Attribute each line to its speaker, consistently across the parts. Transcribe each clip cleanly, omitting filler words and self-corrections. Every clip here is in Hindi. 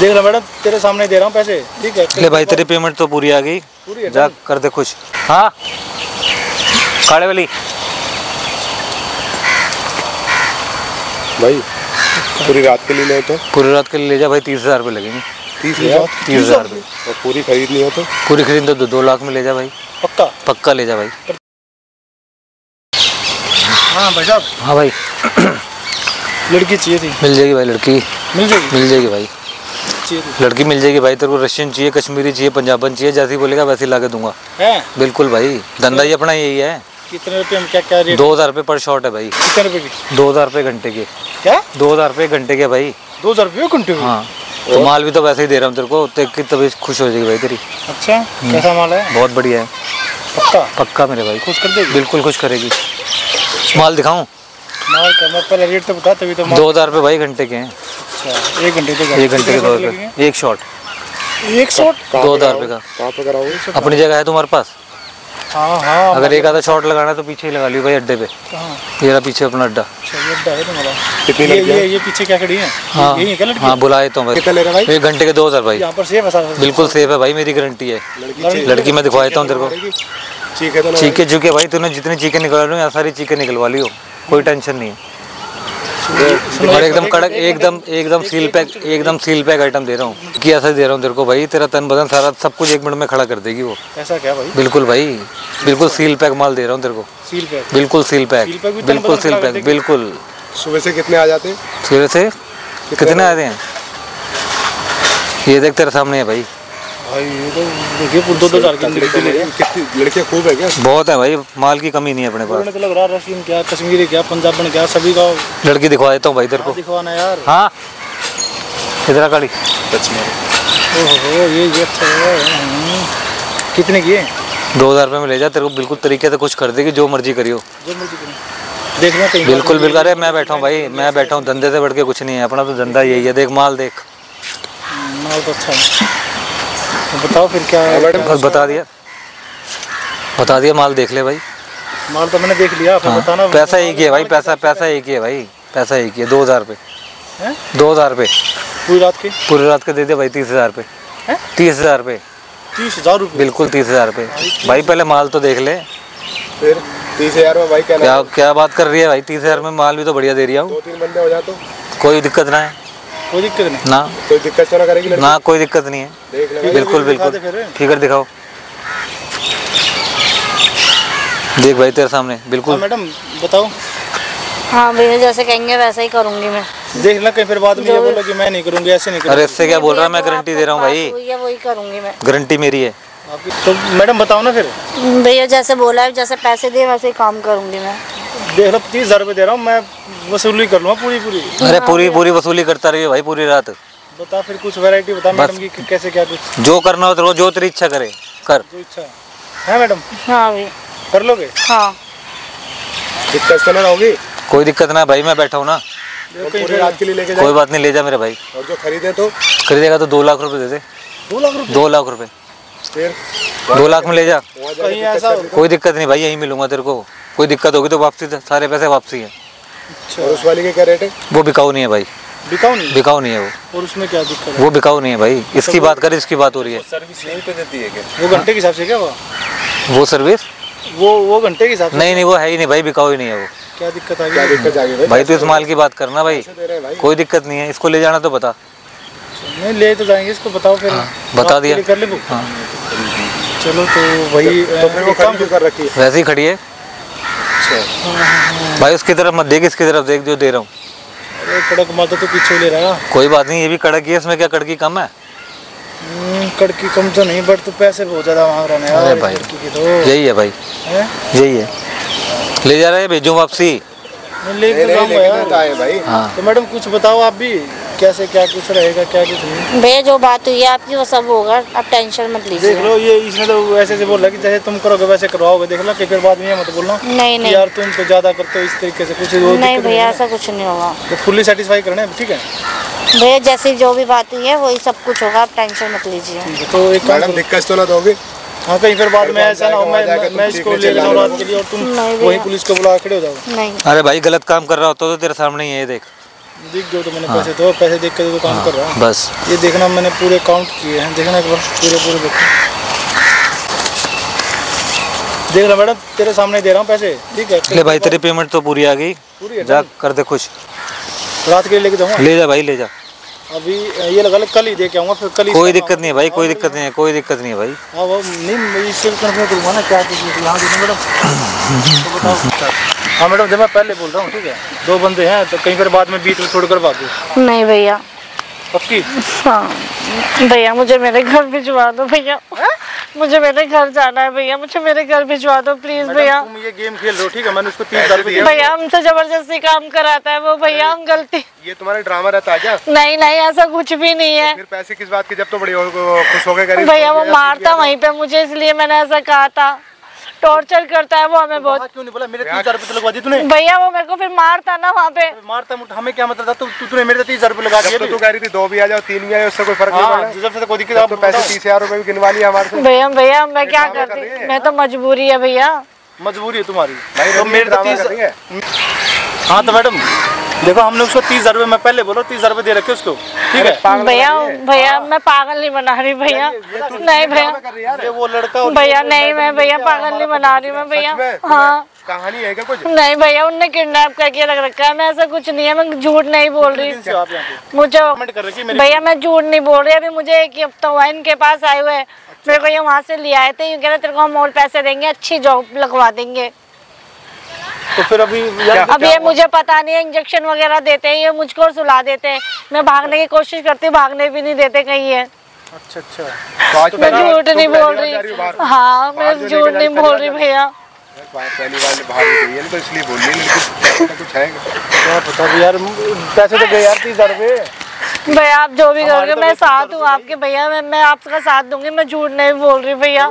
Speaker 1: देख लो मैडम, तेरे सामने दे रहा हूँ पैसे, ठीक है?
Speaker 2: ले भाई तेरी पेमेंट तो पूरी आ गई,
Speaker 1: पूरी है,
Speaker 2: जा कर दे खुश। हाँ काले वाली
Speaker 3: भाई पूरी रात के लिए ले तो
Speaker 2: पूरी रात के लिए ले जा भाई, 30,000 रुपये लगेंगे।
Speaker 3: 30,000 रुपये? और पूरी खरीदनी हो तो?
Speaker 2: पूरी खरीद तो 2 लाख में ले जा भाई।
Speaker 1: पक्का?
Speaker 2: पक्का ले जा भाई।
Speaker 1: हाँ भाई साहब।
Speaker 2: हाँ भाई
Speaker 1: लड़की चाहिए थी।
Speaker 2: मिल जाएगी भाई लड़की,
Speaker 1: मिल जाएगी?
Speaker 2: मिल जाएगी भाई,
Speaker 1: चाहिए थी
Speaker 2: लड़की मिल जाएगी भाई। तेरे को रशियन चाहिए, कश्मीरी चाहिए, पंजाबन चाहिए, जैसी बोलेगा वैसे ला के दूंगा।
Speaker 1: है?
Speaker 2: बिल्कुल भाई, धंधा ही अपना यही है।
Speaker 1: कितने रुपए में, क्या क्या रेट?
Speaker 2: 2,000 रुपये पर शॉट है भाई।
Speaker 1: कितने रुपए की?
Speaker 2: 2,000 रुपये घंटे के।
Speaker 1: क्या?
Speaker 2: 2,000 रुपये घंटे के भाई।
Speaker 1: 2,000 रुपये घंटे?
Speaker 2: हाँ तो माल भी तो वैसे ही दे रहा हूँ तेरे को, देख के तभी खुश हो जाएगी भाई तेरी।
Speaker 1: अच्छा कैसा माल है?
Speaker 2: बहुत बढ़िया है।
Speaker 1: पक्का?
Speaker 2: पक्का मेरे भाई,
Speaker 1: खुश कर देगी?
Speaker 2: बिल्कुल खुश करेगी। माल दिखाऊं?
Speaker 1: माल का मैं पहले रेट तो बता, तभी तो।
Speaker 2: 2,000 रुपये भाई घंटे के हैं।
Speaker 1: अच्छा 1 घंटे के?
Speaker 2: 1 घंटे के 2 रुपये, एक शॉट।
Speaker 1: 1 शॉट
Speaker 2: 2,000 रुपये का।
Speaker 3: कहाँ पे कराओगे?
Speaker 2: अपनी जगह है तुम्हारे पास?
Speaker 1: हाँ हाँ।
Speaker 2: अगर एक आधा शॉट लगाना है तो पीछे ही लगा लियो भाई, अड्डे पे।
Speaker 1: कहाँ?
Speaker 2: ये रहा पीछे अपना अड्डा।
Speaker 1: अच्छा ये अड्डा है तुम्हारा?
Speaker 3: कितनी
Speaker 1: ये पीछे क्या खड़ी है?
Speaker 2: हाँ
Speaker 1: यही है क्या लड़की?
Speaker 2: हाँ बुलाए तो भाई।
Speaker 3: कितना ले रहा भाई?
Speaker 2: 1 घंटे के 2,000 भाई।
Speaker 1: यहाँ पर सेफ है सारा?
Speaker 2: बिल्कुल सेफ है भाई, मेरी गारंटी है। लड़की मैं दिखवा देता हूँ तेरे को। चीखे चूखे भाई, तूने जितनी चीखें निकलवा लो, यहाँ सारी चीखें निकलवा लियो, कोई टेंशन नहीं है। और एकदम कड़क, एकदम सील पैक आइटम दे रहा हूँ कि ऐसा दे रहा हूँ तेरे को भाई, तेरा तन बदन सारा सब कुछ 1 मिनट में खड़ा कर देगी वो।
Speaker 1: ऐसा क्या भाई?
Speaker 2: बिल्कुल भाई, बिल्कुल सील पैक माल दे रहा हूँ तेरे को।
Speaker 1: Seal pack?
Speaker 2: बिल्कुल सील पैक, बिल्कुल सील पैक, बिल्कुल।
Speaker 3: सुबह से कितने आ जाते हैं?
Speaker 2: सुबह से कितने आते हैं? ये देख तेरे सामने है भाई।
Speaker 1: भाई ये तो देखिए 2,000 की लड़की ले रहे हैं।
Speaker 3: कितनी लड़कियाँ खूब है क्या?
Speaker 2: बहुत है भाई, माल की कमी नहीं है अपने पास।
Speaker 1: तो लग रहा है रशियन क्या, कश्मीरी क्या, पंजाबन क्या, सभी का
Speaker 2: लड़की दिखवा देता हूँ भाई तेरे को।
Speaker 1: दिखवाना यार।
Speaker 2: हाँ इधर गाड़ी।
Speaker 1: ओहो ये अच्छा है। कितने की है?
Speaker 2: 2,000 रुपये में ले जा, तेरे को बिल्कुल तरीके से कुछ कर देगी, जो मर्जी करियो।
Speaker 1: जो मर्जी करें, देखना कहीं।
Speaker 2: बिल्कुल बिल्कुल। अरे मैं बैठा हूँ भाई, मैं बैठा हूँ, धंधे से बढ़ के कुछ नहीं है अपना, तो धंधा यही है। देख माल देख,
Speaker 1: माल तो अच्छा है। बताओ फिर क्या है?
Speaker 2: बस बता दिया माल देख ले भाई।
Speaker 1: माल तो मैंने देख लिया, फिर बताना।
Speaker 2: पैसा एक ही है भाई, पैसा एक ही है भाई, पैसा एक ही है। 2,000 रुपये, 2,000 रुपये पूरी रात के दे दे भाई। 30,000 रुपये, 30,000 रुपये,
Speaker 1: 30,000 रुपये? बिल्कुल
Speaker 2: 30,000 रुपये भाई। पहले माल तो देख ले।
Speaker 3: फिर 30,000 में भाई
Speaker 2: क्या बात कर रही है भाई? 30,000 में माल भी तो बढ़िया दे रही हूँ।
Speaker 3: 2-3 बंदे हो जाए तो
Speaker 2: कोई दिक्कत ना है।
Speaker 1: कोई दिक्कत नहीं
Speaker 2: ना,
Speaker 3: कोई दिक्कत तो ना करेगी लड़की?
Speaker 2: ना कोई दिक्कत नहीं है।
Speaker 3: देख ले
Speaker 2: बिल्कुल बिल्कुल। फिगर दिखाओ, देख भाई तेरे सामने बिल्कुल।
Speaker 1: मैडम बताओ।
Speaker 4: हाँ भैया जैसे कहेंगे वैसा ही करूँगी मैं।
Speaker 1: देख ना कहीं फिर बाद में ये बोलो कि मैं नहीं करूँगी, ऐसे नहीं करूँगी।
Speaker 2: अरे इससे क्या बोल रहा है, मैं गारंटी दे रहा हूँ भाई,
Speaker 4: वही करूँगी मैं,
Speaker 2: गारंटी मेरी है।
Speaker 1: तो मैडम बताओ ना फिर।
Speaker 4: भैया जैसे बोला है, जैसे पैसे दिए वैसे ही काम करूँगी मैं।
Speaker 1: देख लो 30,000 रुपये दे रहा हूँ मैं, वसूली कर लूँगा पूरी।
Speaker 2: अरे पूरी वसूली करता रहिए भाई पूरी रात।
Speaker 1: बता फिर कुछ वैरायटी बता मैडम की, कैसे क्या कुछ
Speaker 2: जो करना हो तेरे को, जो तेरी इच्छा करे कर।
Speaker 1: जो इच्छा है मैडम।
Speaker 4: हाँ भैया
Speaker 1: कर लोगे?
Speaker 4: हाँ।
Speaker 3: दिक्कत तो ना होगी?
Speaker 2: कोई दिक्कत ना भाई, मैं बैठा हूँ ना।
Speaker 3: पूरी रात के लिए लेके
Speaker 2: कोई बात नहीं, ले जा मेरे भाई।
Speaker 3: और जो खरीदे तो?
Speaker 2: खरीदेगा तो 2 लाख रुपए दे दे।
Speaker 1: 2 लाख रुपए?
Speaker 2: 2 लाख रुपए
Speaker 3: फिर
Speaker 2: 2 लाख में ले जा।
Speaker 1: कहीं ऐसा
Speaker 2: कोई दिक्कत नहीं भाई, यहीं मिलूंगा तेरे को। कोई दिक्कत होगी तो वापसी, सारे पैसे वापसी है।
Speaker 3: और उस वाली के क्या रेट है?
Speaker 2: वो बिकाऊ नहीं है भाई।
Speaker 1: बिकाऊ नहीं
Speaker 2: है वो।
Speaker 1: और उसमें क्या दिक्कत है?
Speaker 2: वो बिकाऊ नहीं है भाई, इसकी बात कर, इसकी बात हो रही है।
Speaker 3: सर्विस यहीं पे देती है क्या?
Speaker 1: वो घंटे के हिसाब से क्या
Speaker 2: वो सर्विस?
Speaker 1: वो घंटे के हिसाब से?
Speaker 2: नहीं वो है ही नहीं भाई, बिकाऊ ही नहीं है वो।
Speaker 1: क्या दिक्कत आ गई
Speaker 2: भाई? तो इस माल की बात करना भाई, कोई दिक्कत नहीं है। इसको ले जाना तो बता।
Speaker 1: नहीं ले तो जाएंगे, इसको बताओ फिर।
Speaker 2: बता दिया
Speaker 1: कर ले। चलो तो वही
Speaker 3: काम कर रखी है,
Speaker 2: वैसे ही खड़ी है भाई। उसकी तरफ मत देख, इसकी तरफ देख जो दे रहा हूँ।
Speaker 1: अरे कड़क माल तो पीछे ले रहा है।
Speaker 2: कोई बात नहीं, ये भी कड़क है, इसमें क्या कड़की कम है?
Speaker 1: कड़की कम तो नहीं, बट तो पैसे बहुत ज्यादा मांग रहा है यार भाई। तो
Speaker 2: यही है भाई, यही है। ले जा रहे हैं, भेजूँ वापसी?
Speaker 1: लेके जाऊंगा यार
Speaker 3: भाई।
Speaker 2: हाँ
Speaker 1: तो मैडम कुछ बताओ आप भी, कैसे क्या कुछ रहेगा, क्या कुछ नहीं।
Speaker 4: भैया जो बात हुई है आपकी वो सब होगा, आप टेंशन मत लीजिए।
Speaker 1: देख लो ये इसने तो ऐसे से बोल रहा कि जैसे तुम करोगे वैसे करवाओगे। देख लो कि फिर बाद में मत बोलना
Speaker 4: नहीं
Speaker 1: यार तुम तो ज्यादा करते हो इस तरीके से, कुछ
Speaker 4: नहीं भैया ऐसा कुछ नहीं होगा।
Speaker 1: तो फुल्ली सेटिस्फाई करना है, ठीक है
Speaker 4: भैया? जैसी जो भी बात हुई है वही सब कुछ होगा, आप टेंशन मत लीजिए।
Speaker 1: तो एक
Speaker 3: मैडम दिक्कत तो ना दोगे?
Speaker 1: हाँ कहीं फिर बाद में ऐसा ना हो मैं इसको ले जाऊँ रात के लिए और तुम वही पुलिस को बुला खड़े हो जाओ।
Speaker 4: नहीं
Speaker 2: अरे भाई गलत काम कर रहा होता तो तेरे सामने ही है, देख
Speaker 1: दिख गए तो मैंने पैसे दो, पैसे देख के तो काम कर रहा हूँ।
Speaker 2: बस
Speaker 1: ये देखना मैंने पूरे काउंट किए हैं, देखना एक बार पूरे देखो। देख लो मैडम, तेरे सामने दे रहा हूँ पैसे, ठीक है?
Speaker 2: ले भाई, तेरी पेमेंट तो पूरी आ गई, जा कर दे खुश।
Speaker 1: रात के लिए लेके जाऊँगा,
Speaker 2: ले जा भाई, ले जा।
Speaker 1: अभी ये लगा ले, कल ही दे के आऊँगा, फिर कल ही।
Speaker 2: कोई दिक्कत नहीं है भाई, कोई दिक्कत नहीं है, कोई दिक्कत नहीं है भाई।
Speaker 1: हाँ वो नहीं, मैं इससे कंफर्म करूँगा ना क्या कुछ यहाँ देखो मैडम। तो बताओ। हाँ मैडम, जब मैं पहले बोल रहा हूँ, ठीक है? 2 बंदे हैं तो कहीं पर बाद में बीच में छोड़कर भागो।
Speaker 4: नहीं भैया।
Speaker 1: पक्की?
Speaker 4: हाँ भैया, मुझे मेरे घर भिजवा दो भैया, मुझे मेरे घर जाना है भैया, मुझे मेरे घर भिजवा दो प्लीज भैया।
Speaker 1: तुम ये गेम खेल रहे हो, ठीक है? मैंने उसको 30,000 रुपये
Speaker 4: भैया हमसे जबरदस्ती काम कराता है वो भैया, हम गलती।
Speaker 3: ये तुम्हारा ड्रामा रहता है क्या?
Speaker 4: नहीं नहीं, ऐसा कुछ भी नहीं है।
Speaker 3: फिर पैसे किस बात के, जब तो बड़ी खुश हो गए?
Speaker 4: भैया वो मारता वहीं पे मुझे, इसलिए मैंने ऐसा कहा था। टॉर्चर करता है वो हमें बहुत।
Speaker 1: क्यों नहीं बोला? मेरे 30,000 रुपये तो लगवा दी तूने।
Speaker 4: भैया वो मेरे को फिर मारता ना वहाँ पे।
Speaker 1: मारता हमें क्या मतलब था? तूने मेरे 30,000 रुपये लगा दिए।
Speaker 3: तो तू कह रही थी 2 भी आ जाओ 3 भी आ जाओ, उससे कोई फर्क नहीं पड़ा।
Speaker 1: जब से कोई दिक्कत,
Speaker 3: तो पैसे 30,000 रुपये भी गिनवा लिया हमारे से।
Speaker 4: भैया मैं क्या करती, मैं तो मजबूरी है भैया।
Speaker 1: मजबूरी है तुम्हारी
Speaker 3: भाई,
Speaker 1: तो मेरे तो 30। हाँ तो मैडम देखो, हमने उसको 30,000 रुपये, मैं पहले बोला 30,000 रुपये दे रखे उसको, ठीक है?
Speaker 4: भैया मैं पागल नहीं बना रही भैया, नहीं भैया,
Speaker 1: ये वो लड़का
Speaker 4: भैया नहीं, मैं भैया पागल नहीं बना रही मैं भैया। हाँ
Speaker 3: कहानी है क्या कुछ?
Speaker 4: नहीं भैया, उनने किडनैप करके रख रखा है, मैं ऐसा कुछ नहीं है, मैं झूठ नहीं बोल रही। मुझे भैया मैं झूठ नहीं बोल रही, अभी मुझे 1 हफ्ता हुआ इनके पास आए हुए, मेरे को ये वहाँ से ले आए थे, कह रहे तेरे को हम और पैसे देंगे, अच्छी जॉब लगवा देंगे।
Speaker 1: तो फिर अभी
Speaker 4: अब ये मुझे पता नहीं है, इंजेक्शन वगैरह देते हैं, ये मुझको सुला देते हैं, मैं भागने की कोशिश करती हूँ, भागने भी नहीं देते कहीं है।
Speaker 1: अच्छा
Speaker 3: तो
Speaker 4: मैं झूठ नहीं बोल रही। हाँ मैं झूठ नहीं बोल रही भैया।
Speaker 3: पहली बार बाहर गई है तो इसलिए बोल रही है, कुछ है
Speaker 1: क्या पता यार, पैसे तो गए यार 30,000 रुपये।
Speaker 4: भैया आप जो भी करोगे मैं साथ हूँ आपके भैया, मैं आपका साथ दूंगी, मैं झूठ नहीं बोल रही भैया।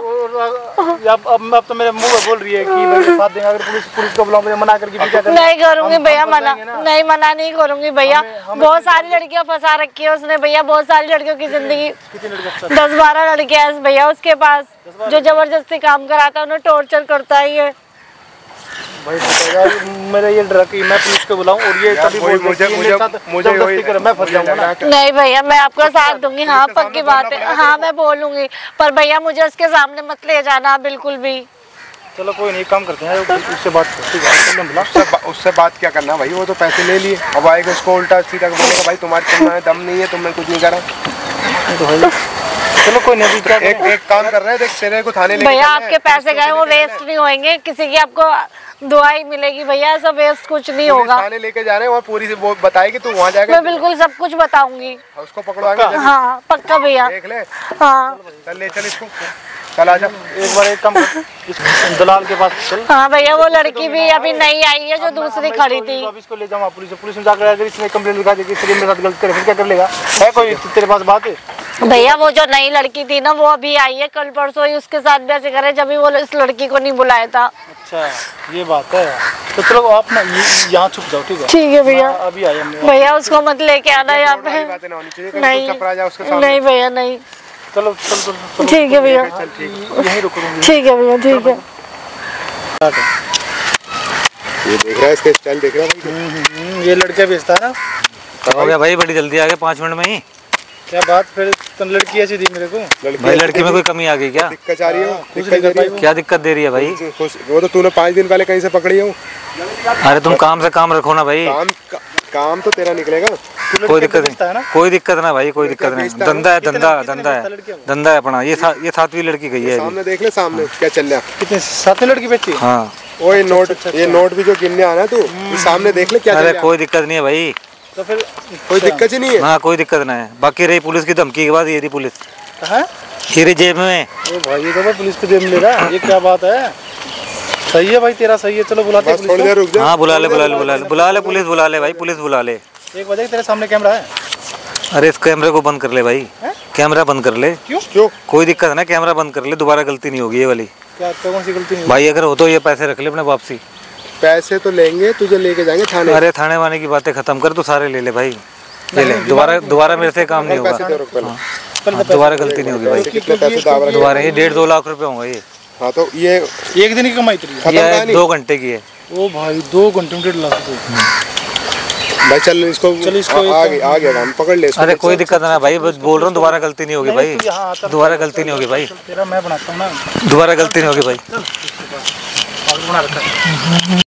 Speaker 1: अब तो मेरे मुंह में बोल रही है कि भाई साथ देंगे, अगर पुलिस को बुलाऊंगे मना करके भी क्या
Speaker 4: नहीं करूंगी भैया, मना नहीं करूंगी भैया। बहुत सारी लड़कियां फंसा रखी है उसने भैया, बहुत सारी लड़कियों की जिंदगी। 10-12 लड़कियां हैं भैया उसके पास, जो जबरदस्ती काम कराता है, उन्हें टॉर्चर करता है ये।
Speaker 1: भाई मेरा ये डर कि मैं पुलिस को बुलाऊं और ये तभी
Speaker 3: मुझे
Speaker 1: मैं फंस जाऊंगा ना।
Speaker 4: नहीं भैया मैं आपका साथ दूंगी, हाँ पक्की बात है, हाँ मैं बोलूंगी, पर भैया मुझे उसके सामने मत ले जाना बिल्कुल भी।
Speaker 1: चलो कोई नहीं, काम करते हैं, उससे बात करते।
Speaker 3: उससे बात क्या करना भाई, वो तो पैसे ले लिए, अब आएगा उसको उल्टा सीधा बोलेगा भाई तुम्हारे दम नहीं है, तुमने कुछ नहीं करा।
Speaker 1: चलो कोई नहीं,
Speaker 3: एक काम कर रहे हैं, देख तेरे को थाने ले
Speaker 4: भैया आपके पैसे गए वो वेस्ट नहीं होंगे, किसी की आपको दुआई मिलेगी भैया, ऐसा वेस्ट कुछ नहीं होगा।
Speaker 3: थाने लेके जा रहे हैं, वहाँ पूरी से वो बताएगी, तू वहाँ जाएगा।
Speaker 4: मैं बिल्कुल सब कुछ बताऊंगी,
Speaker 3: उसको पकड़वाएंगे।
Speaker 4: हाँ पक्का भैया।
Speaker 3: देख ले,
Speaker 4: हाँ
Speaker 3: चल ले चल इसको, चल आजा।
Speaker 1: एक बार एक काम दलाल के पास चल।
Speaker 4: हाँ भैया वो लड़की भी अभी नई आई है जो दूसरी खड़ी थी।
Speaker 1: अब इसको ले जाऊँ पुलिस में जाकर, अगर इसने कंप्लेंट लिखा दी कि मेरे साथ गलती करे फिर क्या कर लेगा? है कोई तेरे पास बात है?
Speaker 4: भैया वो जो नई लड़की थी ना वो अभी आई है, कल परसों ही उसके साथ भी ऐसे करे, जब भी वो इस लड़की को नहीं बुलाया था।
Speaker 1: अच्छा ये बात है, तो चलो आप ना यहाँ छुप जाओ, ठीक है?
Speaker 4: ठीक है भैया।
Speaker 1: अभी आए
Speaker 4: भैया उसको मत लेके आना यहाँ पे, नहीं भैया नहीं।
Speaker 1: चलो
Speaker 4: ठीक है भैया,
Speaker 1: यहीं रुकूंगी।
Speaker 4: ठीक है भैया, ठीक है।
Speaker 3: ये देख रहा है इसके स्टाइल, देख रहा है
Speaker 1: ये लड़का बेचता है ना।
Speaker 2: हो गया भाई, बड़ी जल्दी आ गए 5 मिनट में ही।
Speaker 1: क्या बात, फिर लड़की ऐसी दी मेरे को?
Speaker 2: भाई लड़की में कोई कमी आ गई क्या?
Speaker 3: दिक्कत आ रही है?
Speaker 2: क्या दिक्कत दे रही है भाई?
Speaker 3: वो तो तूने 5 दिन पहले कहीं से पकड़ी हो।
Speaker 2: अरे तुम काम से काम रखो ना भाई।
Speaker 3: काम तो तेरा निकलेगा,
Speaker 2: कोई दिक्कत नहीं, कोई दिक्कत ना भाई, कोई दिक्कत नहीं। धंधा है, धंधा है अपना। ये 7वीं लड़की गई है।
Speaker 3: सामने देख ले, सामने क्या चल रहा है।
Speaker 1: कितने 7 लड़की बेची?
Speaker 2: हाँ
Speaker 3: वो ये नोट भी जो गिनने आना तू, सामने देख ले क्या चल रहा है।
Speaker 2: अरे कोई दिक्कत नहीं है भाई,
Speaker 1: तो फिर
Speaker 3: कोई दिक्कत ही नहीं है।
Speaker 2: हाँ कोई दिक्कत नहीं है। बाकी रही पुलिस की धमकी के बाद, ये रही पुलिस,
Speaker 1: है
Speaker 2: ये रही जेब में।
Speaker 1: ओ भाई ये तो मैं पुलिस को जेब में ले रहा, ये क्या बात है? सही है भाई, तेरा सही है। चलो बुलाते हैं
Speaker 3: थोड़ी देर रुक जा।
Speaker 2: हाँ बुला ले पुलिस बुला ले भाई, पुलिस बुला ले।
Speaker 1: 1 बजे तेरे सामने कैमरा है।
Speaker 2: अरे इस कैमरे को बंद कर ले भाई, कैमरा बंद कर ले।
Speaker 1: क्यों?
Speaker 2: कोई दिक्कत है ना, कैमरा बंद कर ले, दोबारा गलती नहीं होगी ये वाली।
Speaker 1: क्या कौन सी गलती नहीं
Speaker 2: भाई? अगर हो तो ये पैसे रख ले अपने वापसी।
Speaker 3: पैसे तो लेंगे, तुझे लेके जाएंगे थाने।
Speaker 2: अरे थाने वाने की बातें खत्म कर, तू सारे ले ले भाई, ले ले। दोबारा मेरे से काम नहीं होगा, दोबारा गलती नहीं होगी भाई।
Speaker 3: कितने पैसे
Speaker 2: दोबारा ये 1.5-2 लाख रुपए होंगे ये।
Speaker 3: हाँ तो ये
Speaker 1: 1 दिन की कमाई तेरी?
Speaker 2: ये 2 घंटे की है।
Speaker 1: ओ भाई 2 घंटे में 1.5 लाख रुपए।
Speaker 3: भाई चल इसको आ गया काम, पकड़ ले इसको।
Speaker 2: अरे कोई दिक्कत ना भाई, बस बोल रहा हूँ दोबारा गलती नहीं होगी भाई, दोबारा गलती नहीं होगी भाई,
Speaker 1: तेरा मैं बनाता हूँ ना,
Speaker 2: दोबारा गलती नहीं होगी भाई।
Speaker 1: बना रखा है।